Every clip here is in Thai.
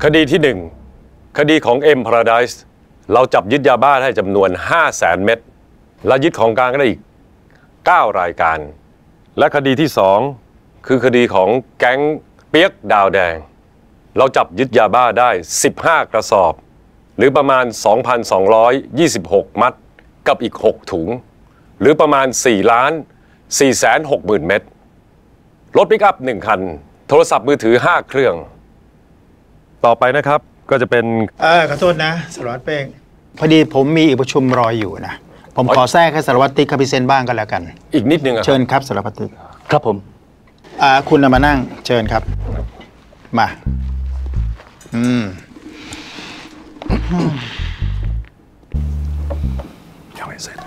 คดีที่ 1 คดีของเอ็มพาราไดซ์เราจับยึดยาบ้าได้จำนวน 500,000 เม็ดและยึดของกลางก็ได้อีก 9 รายการและคดีที่ 2 คือคดีของแก๊งเปียกดาวแดงเราจับยึดยาบ้าได้ 15 กระสอบหรือประมาณ 2,226 มัดกับอีก 6 ถุงหรือประมาณ 4,460,000 เม็ดรถปิกอัพ 1 คันโทรศัพท์มือถือ 5 เครื่องต่อไปนะครับก็จะเป็นขอโทษนะสารวัตรเป้งพอดีผมมีอีกประชุมรออยู่นะผมขอแทรกให้สารวัตรติ๊กคาพิเซนบ้างก็แล้วกันอีกนิดนึงเชิญครับสารวัตรติ๊กครับผมคุณมานั่งเชิญครับมายังไม่เสร็จ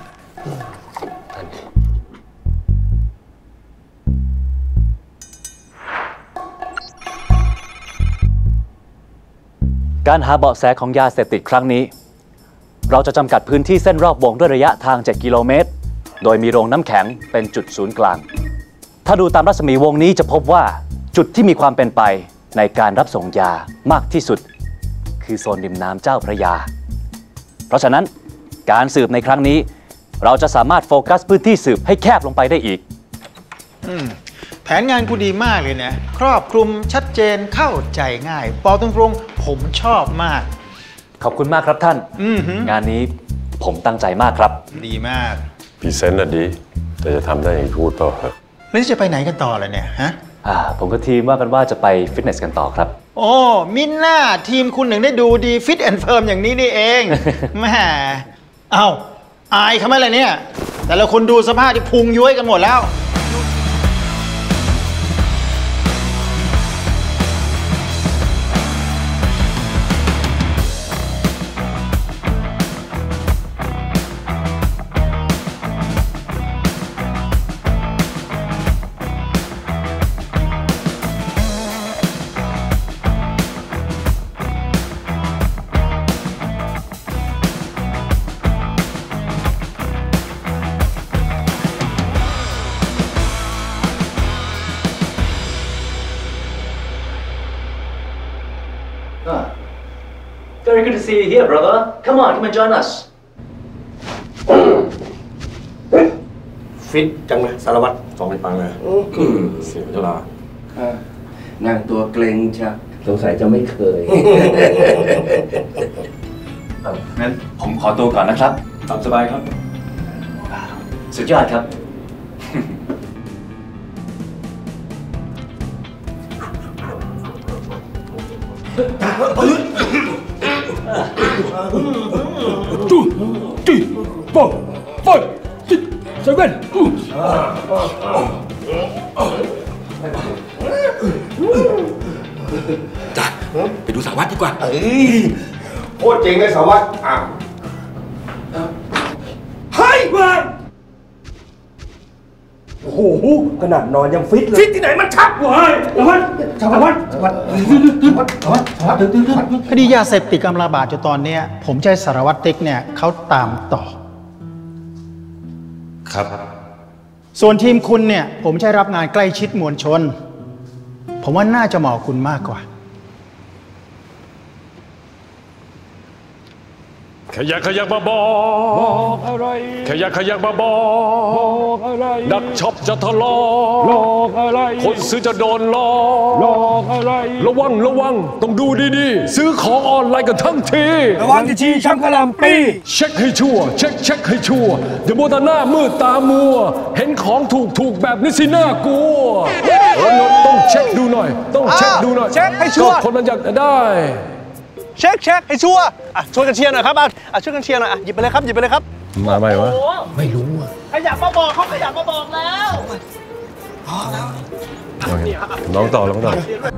การหาเบาะแสของยาเสพติดครั้งนี้เราจะจำกัดพื้นที่เส้นรอบวงด้วยระยะทาง 7 กิโลเมตรโดยมีโรงน้ำแข็งเป็นจุดศูนย์กลางถ้าดูตามรัศมีวงนี้จะพบว่าจุดที่มีความเป็นไปในการรับส่งยามากที่สุดคือโซนริมน้ำเจ้าพระยาเพราะฉะนั้นการสืบในครั้งนี้เราจะสามารถโฟกัสพื้นที่สืบให้แคบลงไปได้อีกแผนงานกูดีมากเลยนะครอบคลุมชัดเจนเข้าใจง่ายบอกตรงๆผมชอบมากขอบคุณมากครับท่านงานนี้ผมตั้งใจมากครับดีมากพรีเซนต์น่ะดีแต่จะทำได้อย่างที่พูดเปล่าครับแล้วจะไปไหนกันต่อเลยเนี่ยฮะผมกับทีมว่ากันว่าจะไปฟิตเนสกันต่อครับโอ้มิน่าทีมคุณหนึ่งได้ดูดีฟิตแอนด์เฟิร์มอย่างนี้นี่เองแม่เอ้าอายเขาไหมล่ะเนี่ยแต่ละคนดูสภาพที่พุงย้วยกันหมดแล้ว Very good to see you here, brother. Come on, come and join us. ฟิตจังเลยสารวัตรสองไปฟังเลยเสียเวลานั่งตัวเกรงชะสงสัยจะไม่เคยงั้นผมขอตัวก่อนนะครับตามสบายครับสุดยอดครับ 2, 3, 4, 5, 6, 7. จ้ะไปดูสารวัตรดีกว่าโคตรเจ๋งเลยสารวัตรเฮ้ยมาโอ้โหขนาดนอนยังฟิตเลยฟิตที่ไหนมันชักวะสารวัตรคดียาเสพติดกำลังระบาดอยู่ตอนนี้ผมจะให้สารวัตรติ๊กเนี่ยเขาตามต่อครับส่วนทีมคุณเนี่ยผมจะรับงานใกล้ชิดมวลชนผมว่าน่าจะเหมาะคุณมากกว่าขยักมาบอกอะไรขยักมาบอกอะไรนักช็อปจะทะเลาะอะไรคนซื้อจะโดนหลอกอะไรระวังต้องดูดีๆซื้อของออนไลน์กันทั้งทีระวังจะชี้ช้ำกระลำปีเช็คให้ชัวร์เช็คให้ชัวร์อย่ามัวแต่หน้ามืดตามัวเห็นของถูกแบบนี้สิน่ากลัวต้องเช็คดูหน่อยต้องเช็คดูหน่อยเช็คให้ชัวร์คนมันอยากได้เช็คให้ชัวร์ช่วยกันเชียร์หน่อยครับช่วยกันเชียร์หน่อยหยิบไปเลยครับมาไหมวะไม่รู้ขยับมาบอกเขาขยับมาบอกแล้วน้องต่อ